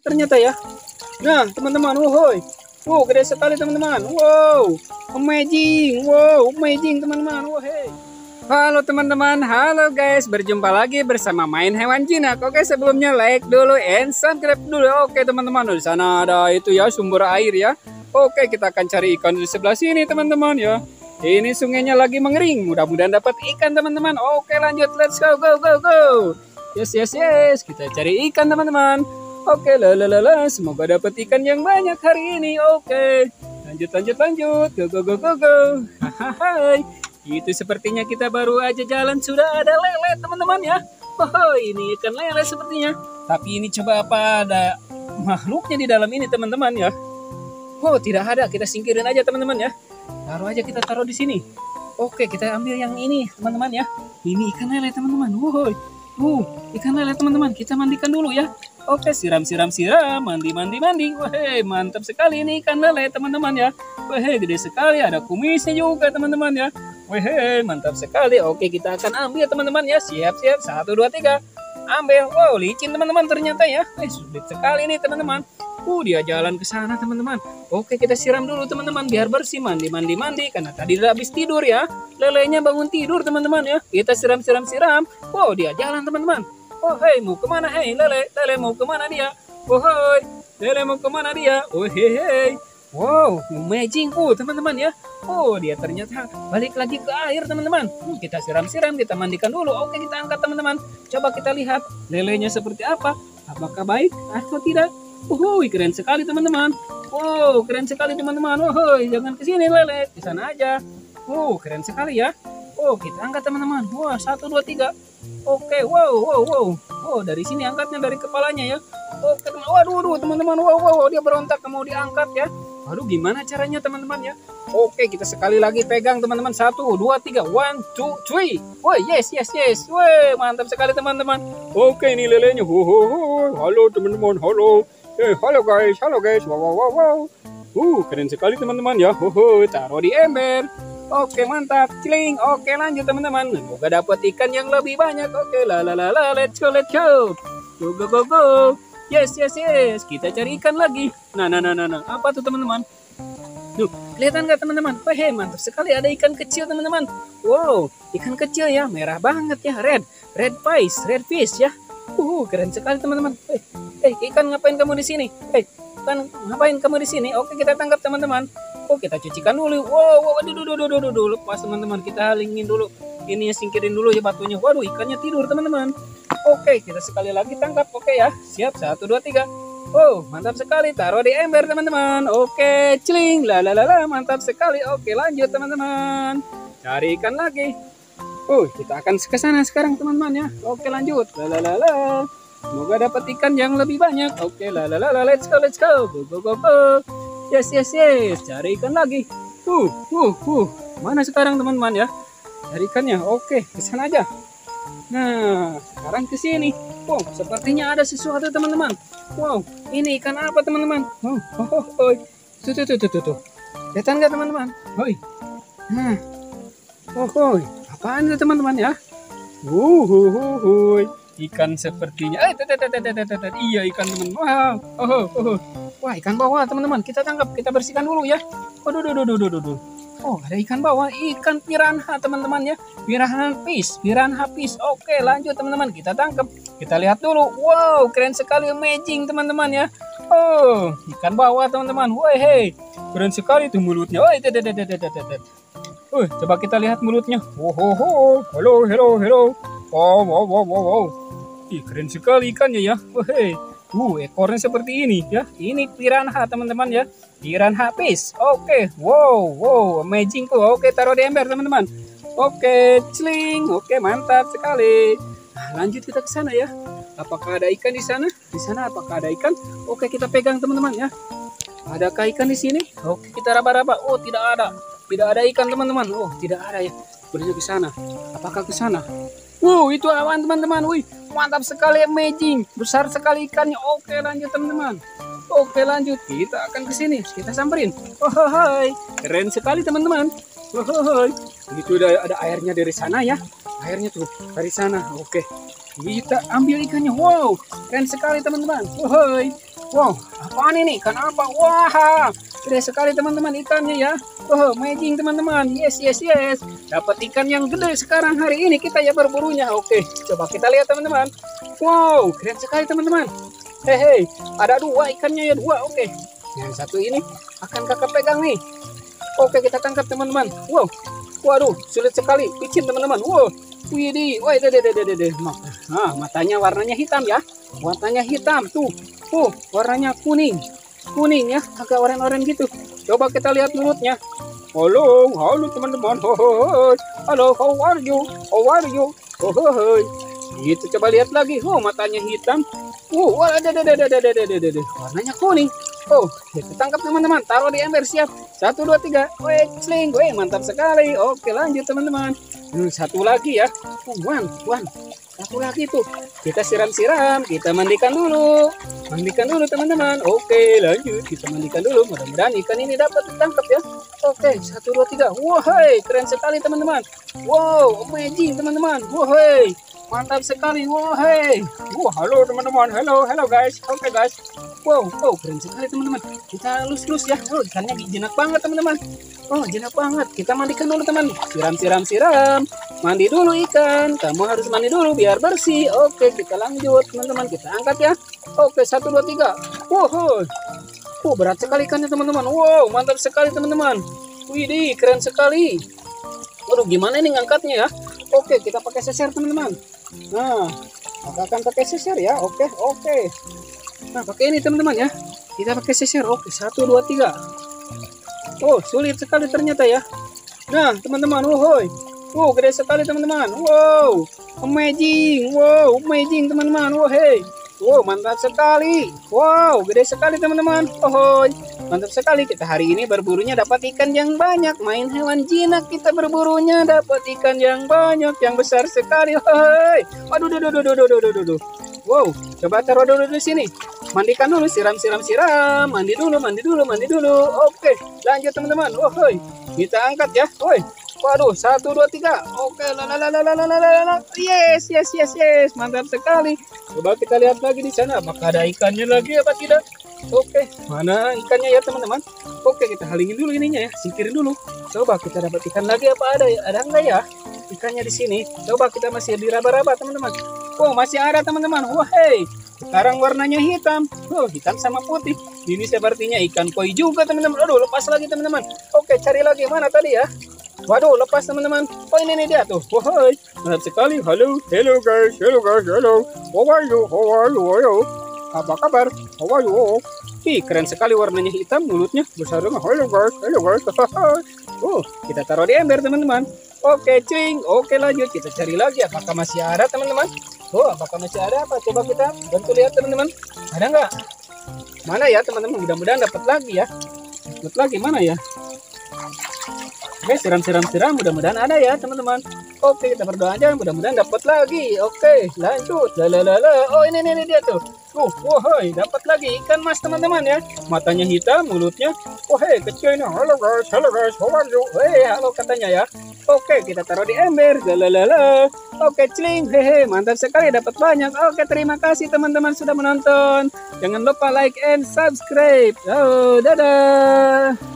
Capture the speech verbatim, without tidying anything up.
ternyata ya. Nah, teman-teman, wohoi. Wow, gede sekali teman-teman. Wow, amazing. Wow, amazing teman-teman. Wohoi. Halo teman-teman, halo guys. Berjumpa lagi bersama Main Hewan Jinak. Oke, sebelumnya like dulu and subscribe dulu. Oke teman-teman, di sana ada itu ya sumber air ya. Oke, kita akan cari ikan di sebelah sini teman-teman ya. Ini sungainya lagi mengering. Mudah-mudahan dapat ikan teman-teman. Oke, lanjut, let's go go go go. Yes yes yes, kita cari ikan teman-teman. Oke, lalalala, semoga dapat ikan yang banyak hari ini. Oke, lanjut lanjut lanjut, go go go go go. Hahaha, itu sepertinya kita baru aja jalan sudah ada lele teman-teman ya. Oh, ini ikan lele sepertinya. Tapi ini coba apa ada makhluknya di dalam ini teman-teman ya? Oh, tidak ada, kita singkirin aja teman-teman ya. Taruh aja, kita taruh di sini. Oke, kita ambil yang ini teman-teman ya. Ini ikan lele teman-teman. Woi, uh, ikan lele teman-teman. Kita mandikan dulu ya. Oke, siram, siram, siram, mandi, mandi, mandi. Wah, mantap sekali ini ikan lele, teman-teman ya. Wah, gede sekali, ada kumisnya juga, teman-teman ya. Wah, mantap sekali. Oke, kita akan ambil, teman-teman ya. Siap, siap. Satu, dua, tiga. Ambil. Wow, licin, teman-teman, ternyata ya. Eh, sulit sekali nih, teman-teman. Uh, dia jalan ke sana, teman-teman. Oke, kita siram dulu, teman-teman, biar bersih. Mandi, mandi, mandi. Karena tadi udah habis tidur ya. Lelenya bangun tidur, teman-teman ya. Kita siram, siram, siram. Wow, dia jalan, teman-teman. Oh, hei, mau kemana? Hei, lele, lele mau kemana dia? Oh, hei, lele mau kemana dia? Oh, hei, hei. Wow, amazing. Oh, teman-teman ya. Oh, dia ternyata balik lagi ke air, teman-teman. Hmm, kita siram-siram, kita mandikan dulu. Oke, kita angkat, teman-teman. Coba kita lihat lelenya seperti apa. Apakah baik atau tidak? Oh, keren sekali, teman-teman. Wow, keren sekali, teman-teman. Oh, jangan ke sini, lele. Di sana aja. Oh, keren sekali ya. Oh, kita angkat, teman-teman. Wah, satu, dua, tiga. Oke, wow, wow, wow. Oh, dari sini angkatnya dari kepalanya ya. Oke, teman. Waduh, waduh, teman-teman. Wow, wow, dia berontak mau diangkat ya. Waduh, gimana caranya, teman-teman ya? Oke, kita sekali lagi pegang, teman-teman. Satu, dua, tiga. One, two, three. Wah, yes, yes, yes. Wah, mantap sekali, teman-teman. Oke, ini lelenya. Ho, ho, ho. Halo, teman-teman. Halo. Eh, halo guys. Halo guys. Wow, wow, wow, wow. Uh, keren sekali, teman-teman ya. Ho, ho. Taruh di ember. Oke, mantap, ciling. Oke, lanjut teman-teman. Semoga dapat ikan yang lebih banyak. Oke, la la la la, let's go, let's go. Go go go go. Yes, yes, yes. Kita cari ikan lagi. Nah, nah, nah, nah, nah. Apa tuh teman-teman? Tuh, kelihatan nggak teman-teman? Wah, mantap sekali, ada ikan kecil teman-teman. Wow, ikan kecil ya, merah banget ya, red, red fish, red fish ya. Uh, keren sekali teman-teman. Eh, hey, ikan ngapain kamu di sini? Eh, hey, ikan ngapain kamu di sini? Oke, kita tangkap teman-teman. Oh, kita cucikan dulu. Wow, wow, aduh, aduh, aduh, aduh, aduh, lepas teman-teman. Kita halingin dulu. Ini singkirin dulu ya batunya. Waduh, ikannya tidur teman-teman. Oke, kita sekali lagi tangkap. Oke ya, siap. Satu, dua, tiga. Oh, mantap sekali. Taruh di ember teman-teman. Oke, celing. La la la la, mantap sekali. Oke, lanjut teman-teman. Cari ikan lagi. Oh, kita akan ke sana sekarang teman-teman ya. Oke, lanjut. La la la la. Semoga dapat ikan yang lebih banyak. Oke, la la la la. Let's go, let's go. Go go go go. Yes, yes, yes. Cari ikan lagi. Uh, uh, uh. Mana sekarang teman-teman ya? Cari ikannya. Oke, ke sana aja. Nah, sekarang ke sini. Wow, sepertinya ada sesuatu teman-teman. Wow, ini ikan apa teman-teman? Oh, oh, oh, oh. Tuh, tuh, tuh, tuh, tuh. Kelihatan nggak teman-teman? Hoi. Nah, oh, oh. Apaan itu teman-teman ya? Uh, uh, uh, uh. Ikan sepertinya. Eh, tet, tet, tet, tet, tet, tet. Iya, ikan teman. Wow, oh, oh, oh. Wah, ikan bawal teman-teman, kita tangkap, kita bersihkan dulu ya. Waduh, duh, duh, duh, duh, duh. Oh, ada ikan bawal, ikan piranha teman-teman ya. Piranha fish, piranha fish. Oke, lanjut teman-teman, kita tangkap. Kita lihat dulu. Wow, keren sekali, amazing teman-teman ya. Oh, ikan bawal teman-teman. Woi, hey, keren sekali tuh mulutnya. Woi, tet, tet, tet, tet, tet, tet. Oh, coba kita lihat mulutnya. Wow, wow, wow. Halo, halo, halo. Wow, wow, wow, wow, wow. Ih, keren sekali ikannya ya. Woi, hey. Uh, ekornya seperti ini ya. Ini piranha teman-teman ya. Piranha fish. Oke. Wow, wow, amazing tuh. Oke, taruh di ember teman-teman. Oke, celing. Oke, mantap sekali. Nah, lanjut kita ke sana ya. Apakah ada ikan di sana? Di sana apakah ada ikan? Oke, kita pegang teman-teman ya. Adakah ikan di sini? Oke, kita raba-raba. Oh, tidak ada. Tidak ada ikan teman-teman. Oh, tidak ada ya. Berarti ke sana. Apakah ke sana? Wow, itu awan teman-teman. Wih, mantap sekali, amazing. Besar sekali ikannya. Oke, lanjut teman-teman. Oke, lanjut. Kita akan ke sini. Kita samperin. Oh, hai. Keren sekali teman-teman. Oh, hai. Itu udah ada airnya dari sana ya. Airnya tuh dari sana. Oke. Kita ambil ikannya. Wow, keren sekali teman-teman. Oh, hai. Wow, apaan ini? Ikan apa? Wah, gede sekali teman-teman ikannya ya. Oh, amazing teman-teman. Yes, yes, yes. Dapat ikan yang gede sekarang hari ini kita ya berburunya. Oke, coba kita lihat teman-teman. Wow, keren sekali teman-teman. Hehe, ada dua ikannya ya, dua. Oke, yang satu ini akan kakak pegang nih. Oke, kita tangkap teman-teman. Wow, waduh, sulit sekali. Licin teman-teman. Wow, widih, wah, deh, deh, deh, deh, deh. Nah, matanya warnanya hitam ya. Warnanya hitam tuh. Oh, warnanya kuning. Kuning ya, agak oranye-oranye gitu. Coba kita lihat mulutnya. Halo, halo teman-teman. Halo, how are you? How are you? Hohoy. Gitu, coba lihat lagi. Oh, matanya hitam. Oh, ada, ada, ada, ada, ada, ada, ada. Warnanya kuning. Oh, kita tangkap teman-teman. Taruh di ember, siap. Satu, dua, tiga. Weh, sling. Weh, mantap sekali. Oke, lanjut teman-teman. Hmm, satu lagi ya. Oh, one, one. Satu lagi tuh. Kita siram-siram. Kita mandikan dulu. Mandikan dulu teman-teman. Oke, lanjut. Kita mandikan dulu. Mudah-mudahan ikan ini dapat ditangkap ya. Oke, satu, dua, tiga. Wahai, keren sekali teman-teman. Wow, amazing teman-teman. Wahai. Mantap sekali, wahai. Wah, halo teman-teman, halo, halo guys, oke guys. Wow, wow, keren sekali teman-teman. Kita lus-lus ya. Oh, ikannya jinak banget teman-teman. Oh, jinak banget. Kita mandikan dulu teman. Siram, siram, siram. Mandi dulu ikan. Kamu harus mandi dulu biar bersih. Oke, kita lanjut teman-teman. Kita angkat ya. Oke, satu, dua, tiga. Wow, oh, berat sekali ikannya teman-teman. Wow, mantap sekali teman-teman. Widih, keren sekali. Waduh, gimana ini ngangkatnya ya? Oke, kita pakai seser teman-teman. Nah, maka akan pakai seser ya. Oke, oke. Nah, pakai ini teman-teman ya. Kita pakai seser. Oke, satu, dua, tiga. Oh, sulit sekali ternyata ya. Nah, teman-teman, wohoi. Oh, gede sekali teman-teman. Wow, amazing. Wow, amazing teman-teman. Wohoi. Wow, mantap sekali. Wow, gede sekali teman-teman. Wohoi. Mantap sekali, kita hari ini berburunya dapat ikan yang banyak. Main hewan jinak kita berburunya dapat ikan yang banyak, yang besar sekali. Hai. Aduh, duh, duh, duh, duh, duh, duh, duh. Wow, coba taruh dulu di sini. Mandikan dulu, siram, siram, siram. Mandi dulu, mandi dulu, mandi dulu. Oke, lanjut teman-teman. Woi, kita angkat ya. Woi. Waduh, satu, dua, tiga. Oke, lalalalalalala. Yes, yes, yes, yes. Mantap sekali. Coba kita lihat lagi di sana. Apakah ada ikannya lagi apa tidak? Oke, mana ikannya ya teman-teman? Oke, kita halingin dulu ininya ya, singkirin dulu. Coba kita dapat ikan lagi apa ada? Ada enggak ya ikannya di sini? Coba kita masih diraba-raba teman-teman. Oh, masih ada teman-teman. Wah, hey, sekarang warnanya hitam. Oh, hitam sama putih. Ini sepertinya ikan koi juga teman-teman. Aduh, lepas lagi teman-teman. Oke, cari lagi mana tadi ya? Waduh, lepas teman-teman. Oh, ini nih dia tuh. Wah, mantap sekali. Halo, hello guys, hello guys, hello. How are you? How are you? How are you? Apa kabar? How are you? Ih, keren sekali warnanya hitam, mulutnya besar banget. Halo guys, halo guys. Oh, kita taruh di ember teman-teman. Oke, cing. Oke, lanjut. Kita cari lagi. Apakah masih ada teman-teman? Oh, apakah masih ada apa? Coba kita bantu lihat teman-teman. Ada nggak? Mana ya teman-teman? Mudah-mudahan dapat lagi ya. Dapat lagi mana ya? Oke, siram-siram-siram. Mudah-mudahan ada ya teman-teman. Oke, kita berdoa aja. Mudah-mudahan dapat lagi. Oke, lanjut. Lalalala. Oh, ini, ini, ini dia tuh. Oh, wahai, dapat lagi ikan mas teman-teman ya. Matanya hitam, mulutnya. Oh, hei, kecilnya. Halo guys, halo guys, how are you? Hei, halo katanya ya. Oke, kita taruh di ember. Lalalala. Oke, celing. Hehe, mantap sekali, dapat banyak. Oke, terima kasih teman-teman sudah menonton. Jangan lupa like and subscribe. Oh, dadah.